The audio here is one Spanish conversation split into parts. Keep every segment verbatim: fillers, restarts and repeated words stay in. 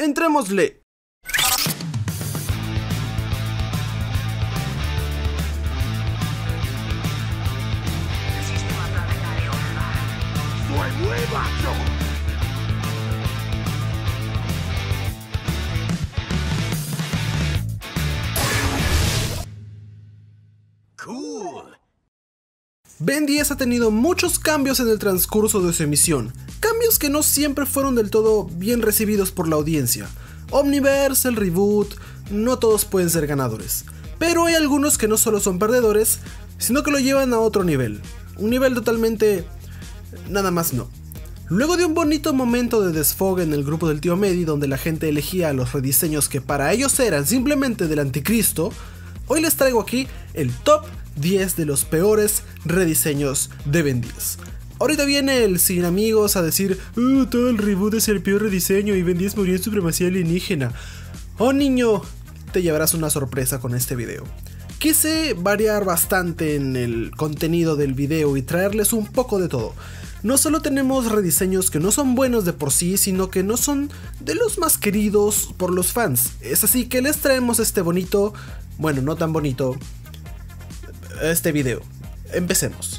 ¡Entrémosle! ¡Soy muy macho! Cool. Ben diez ha tenido muchos cambios en el transcurso de su emisión, cambios que no siempre fueron del todo bien recibidos por la audiencia. Omniverse, el reboot, no todos pueden ser ganadores, pero hay algunos que no solo son perdedores, sino que lo llevan a otro nivel, un nivel totalmente... nada más no. Luego de un bonito momento de desfogue en el grupo del tío Medi, donde la gente elegía los rediseños que para ellos eran simplemente del anticristo, hoy les traigo aquí el top diez de los peores rediseños de Ben diez. Ahorita viene el sin amigos a decir uh, todo el reboot es el peor rediseño y Ben diez murió en supremacía alienígena. Oh niño, te llevarás una sorpresa con este video. Quise variar bastante en el contenido del video y traerles un poco de todo. No solo tenemos rediseños que no son buenos de por sí, sino que no son de los más queridos por los fans. Es así que les traemos este bonito, bueno, no tan bonito, este video. Empecemos.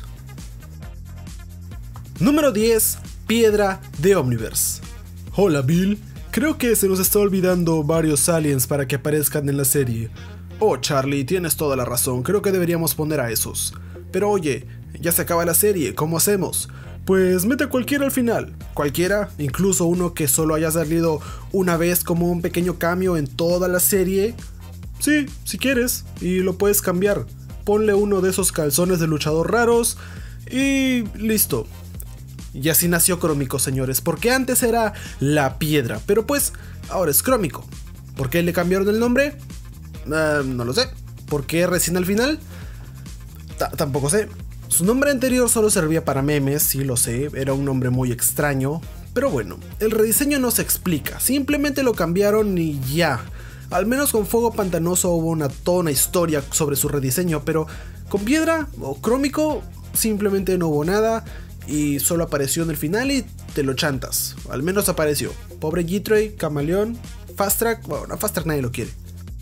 Número diez. Piedra de Omniverse. Hola Bill, creo que se nos está olvidando varios aliens para que aparezcan en la serie. Oh Charlie, tienes toda la razón, creo que deberíamos poner a esos. Pero oye, ya se acaba la serie, ¿cómo hacemos? Pues mete a cualquiera al final. Cualquiera, incluso uno que solo haya salido una vez como un pequeño cambio en toda la serie. Sí, si quieres, y lo puedes cambiar. Ponle uno de esos calzones de luchador raros y listo. Y así nació Crómico, señores, porque antes era La Piedra, pero pues ahora es Crómico. ¿Por qué le cambiaron el nombre? Uh, no lo sé. ¿Por qué recién al final? T- tampoco sé. Su nombre anterior solo servía para memes, sí lo sé, era un nombre muy extraño, pero bueno, el rediseño no se explica, simplemente lo cambiaron y ya. Al menos con Fuego Pantanoso hubo una toda una historia sobre su rediseño, pero con Piedra o Crómico simplemente no hubo nada y solo apareció en el final y te lo chantas, al menos apareció. Pobre G-Tray, Camaleón, Fast Track, bueno, Fast Track nadie lo quiere.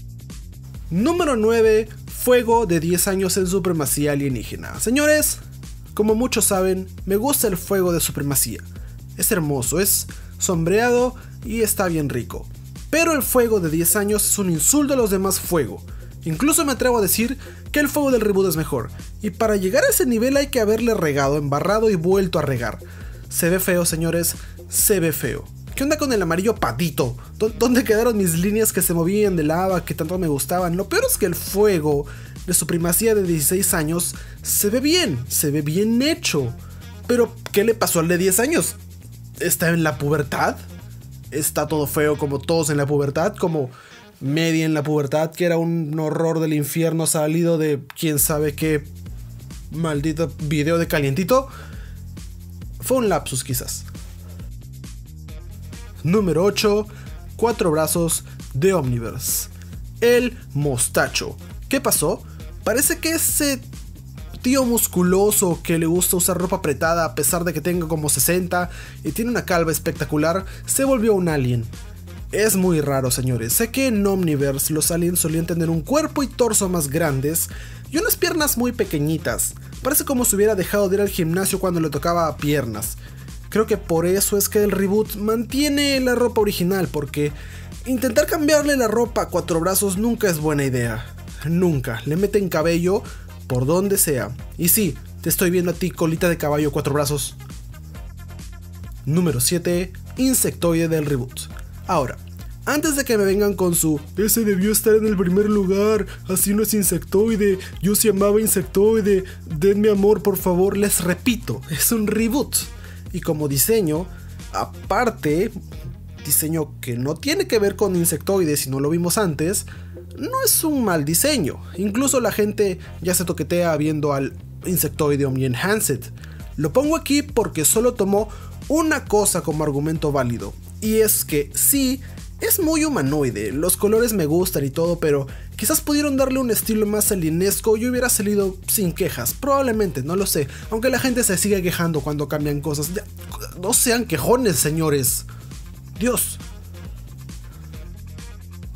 Número nueve. Fuego de diez años en supremacía alienígena. Señores, como muchos saben, me gusta el fuego de supremacía. Es hermoso, es sombreado y está bien rico. Pero el fuego de diez años es un insulto a los demás fuego. Incluso me atrevo a decir que el fuego del reboot es mejor. Y para llegar a ese nivel hay que haberle regado, embarrado y vuelto a regar. Se ve feo, señores, se ve feo. ¿Qué onda con el amarillo patito? ¿Dónde quedaron mis líneas que se movían de lava que tanto me gustaban? Lo peor es que el fuego de supremacía de dieciséis años se ve bien, se ve bien hecho. Pero, ¿qué le pasó al de diez años? ¿Está en la pubertad? ¿Está todo feo como todos en la pubertad? Como Medi en la pubertad, que era un horror del infierno salido de quién sabe qué maldito video de calientito. Fue un lapsus quizás. Número ocho. Cuatro brazos de Omniverse. El mostacho. ¿Qué pasó? Parece que ese tío musculoso que le gusta usar ropa apretada a pesar de que tenga como sesenta y tiene una calva espectacular, se volvió un alien. Es muy raro, señores. Sé que en Omniverse los aliens solían tener un cuerpo y torso más grandes y unas piernas muy pequeñitas. Parece como si hubiera dejado de ir al gimnasio cuando le tocaba piernas. Creo que por eso es que el reboot mantiene la ropa original, porque intentar cambiarle la ropa a cuatro brazos nunca es buena idea. Nunca. Le meten cabello por donde sea. Y sí, te estoy viendo a ti, colita de caballo, cuatro brazos. Número siete. Insectoide del reboot. Ahora, antes de que me vengan con su ese debió estar en el primer lugar, así no es Insectoide, yo sí amaba Insectoide, denme amor por favor, les repito, es un reboot. Y como diseño, aparte, diseño que no tiene que ver con Insectoide si no lo vimos antes, no es un mal diseño. Incluso la gente ya se toquetea viendo al Insectoide Omni Enhanced. Lo pongo aquí porque solo tomó una cosa como argumento válido, y es que sí, es muy humanoide, los colores me gustan y todo, pero quizás pudieron darle un estilo más alienesco y hubiera salido sin quejas, probablemente, no lo sé, aunque la gente se sigue quejando cuando cambian cosas. Ya, no sean quejones, señores. Dios.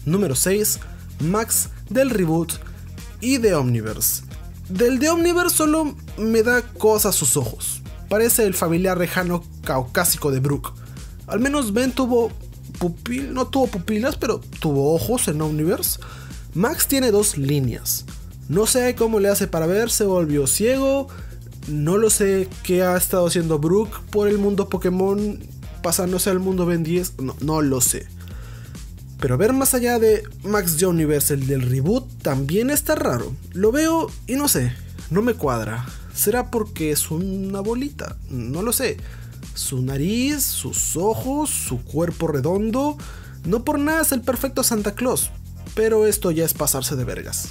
Número seis. Max del reboot y de Omniverse. Del de Omniverse solo me da cosa a sus ojos. Parece el familiar lejano caucásico de Brooke. Al menos Ben tuvo pupil, no tuvo pupilas, pero tuvo ojos en Omniverse. Max tiene dos líneas. No sé cómo le hace para ver, se volvió ciego. No lo sé qué ha estado haciendo Brooke por el mundo Pokémon, pasándose al mundo Ben diez. No, no lo sé. Pero ver más allá de Max de Omniverse, el del reboot, también está raro. Lo veo y no sé, no me cuadra. ¿Será porque es una bolita? No lo sé. Su nariz, sus ojos, su cuerpo redondo. No por nada es el perfecto Santa Claus. Pero esto ya es pasarse de vergas.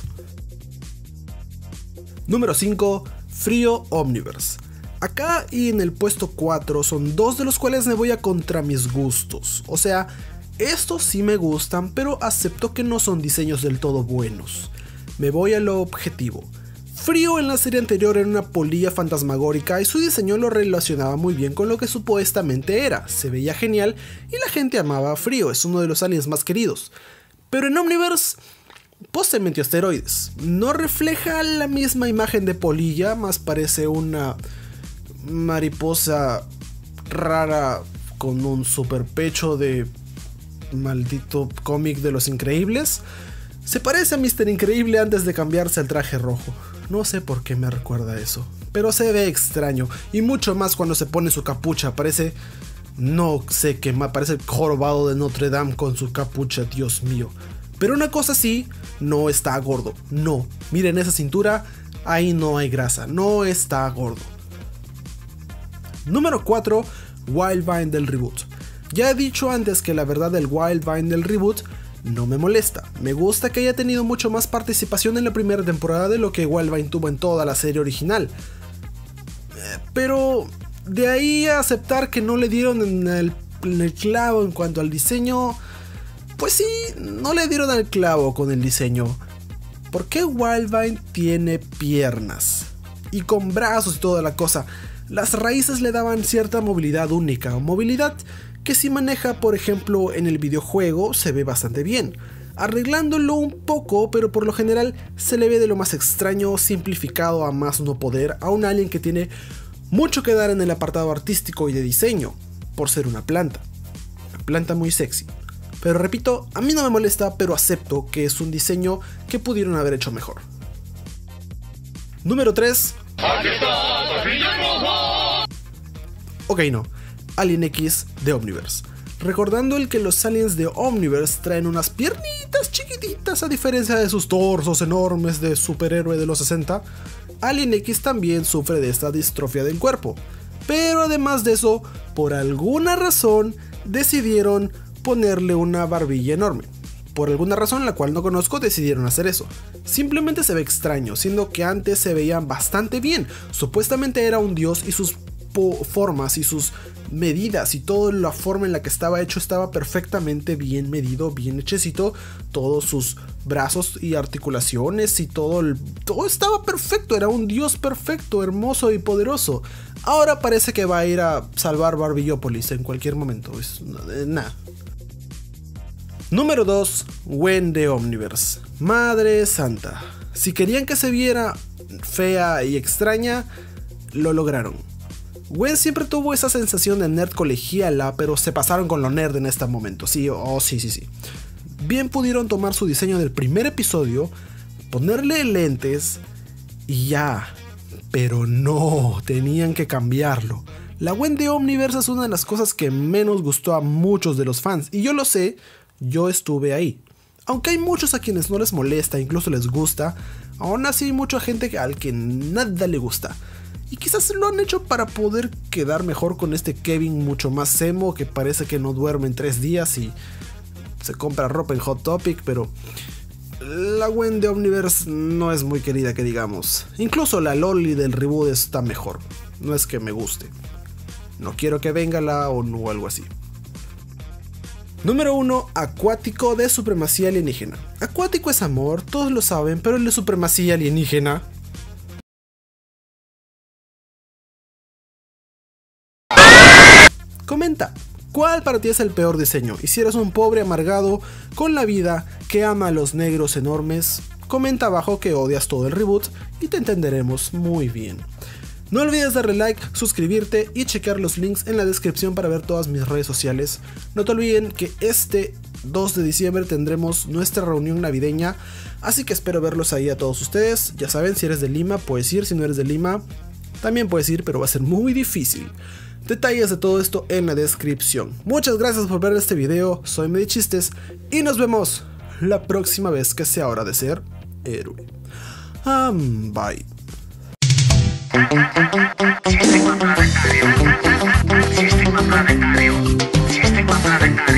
Número cinco. Frío Omniverse. Acá y en el puesto cuatro son dos de los cuales me voy a contra mis gustos. O sea, estos sí me gustan, pero acepto que no son diseños del todo buenos. Me voy a lo objetivo. Frío en la serie anterior era una polilla fantasmagórica y su diseño lo relacionaba muy bien con lo que supuestamente era. Se veía genial y la gente amaba a Frío, es uno de los aliens más queridos. Pero en Omniverse, pues se metió esteroides. No refleja la misma imagen de polilla, más parece una mariposa rara con un super pecho de maldito cómic de los Increíbles. Se parece a míster Increíble antes de cambiarse al traje rojo. No sé por qué me recuerda eso, pero se ve extraño, y mucho más cuando se pone su capucha. Parece, no sé qué más, parece el jorobado de Notre Dame con su capucha, Dios mío. Pero una cosa sí, no está gordo, no. Miren esa cintura, ahí no hay grasa, no está gordo. Número cuatro. Wildvine del reboot. Ya he dicho antes que la verdad del Wildvine del reboot no me molesta. Me gusta que haya tenido mucho más participación en la primera temporada de lo que Wildvine tuvo en toda la serie original. Eh, pero de ahí a aceptar que no le dieron en el, en el clavo en cuanto al diseño, pues sí, no le dieron al clavo con el diseño. ¿Por qué Wildvine tiene piernas? Y con brazos y toda la cosa. Las raíces le daban cierta movilidad única, movilidad que si maneja por ejemplo en el videojuego se ve bastante bien, arreglándolo un poco, pero por lo general se le ve de lo más extraño, simplificado a más no poder a un alien que tiene mucho que dar en el apartado artístico y de diseño, por ser una planta, una planta muy sexy. Pero repito, a mí no me molesta, pero acepto que es un diseño que pudieron haber hecho mejor. Número tres. Ok, no. Alien X de Omniverse. Recordando el que los aliens de Omniverse traen unas piernitas chiquititas a diferencia de sus torsos enormes de superhéroe de los sesenta, Alien X también sufre de esta distrofia del cuerpo. Pero además de eso, por alguna razón decidieron ponerle una barbilla enorme. Por alguna razón la cual no conozco decidieron hacer eso. Simplemente se ve extraño, siendo que antes se veían bastante bien. Supuestamente era un dios y sus formas y sus medidas y toda la forma en la que estaba hecho estaba perfectamente bien medido, bien hechecito. Todos sus brazos y articulaciones y todo, el, todo estaba perfecto. Era un dios perfecto, hermoso y poderoso. Ahora parece que va a ir a salvar Barbillópolis en cualquier momento. Es nada. Número dos. Gwen de Omniverse. Madre santa. Si querían que se viera fea y extraña, lo lograron. Gwen siempre tuvo esa sensación de nerd colegiala, pero se pasaron con lo nerd en este momento. Sí, oh, sí, sí, sí. Bien pudieron tomar su diseño del primer episodio, ponerle lentes y ya. Pero no, tenían que cambiarlo. La Gwen de Omniverse es una de las cosas que menos gustó a muchos de los fans. Y yo lo sé, yo estuve ahí. Aunque hay muchos a quienes no les molesta, incluso les gusta, aún así hay mucha gente al que nada le gusta. Y quizás lo han hecho para poder quedar mejor con este Kevin mucho más emo que parece que no duerme en tres días y se compra ropa en Hot Topic, pero la Gwen de Omniverse no es muy querida que digamos. Incluso la Loli del reboot está mejor. No es que me guste. No quiero que venga la ONU o algo así. Número uno. Acuático de supremacía alienígena. Acuático es amor, todos lo saben, pero el de supremacía alienígena... Comenta, ¿Cuál para ti es el peor diseño? Y si eres un pobre amargado con la vida que ama a los negros enormes, comenta abajo que odias todo el reboot y te entenderemos muy bien. No olvides darle like, suscribirte y checar los links en la descripción para ver todas mis redes sociales. No te olviden que este dos de diciembre tendremos nuestra reunión navideña, así que espero verlos ahí a todos ustedes. Ya saben, si eres de Lima puedes ir, si no eres de Lima también puedes ir, pero va a ser muy difícil. Detalles de todo esto en la descripción. Muchas gracias por ver este video, soy Medichistes y nos vemos la próxima vez que sea hora de ser héroe. Um, bye. Sistema planetario. Sistema planetario. Sistema planetario.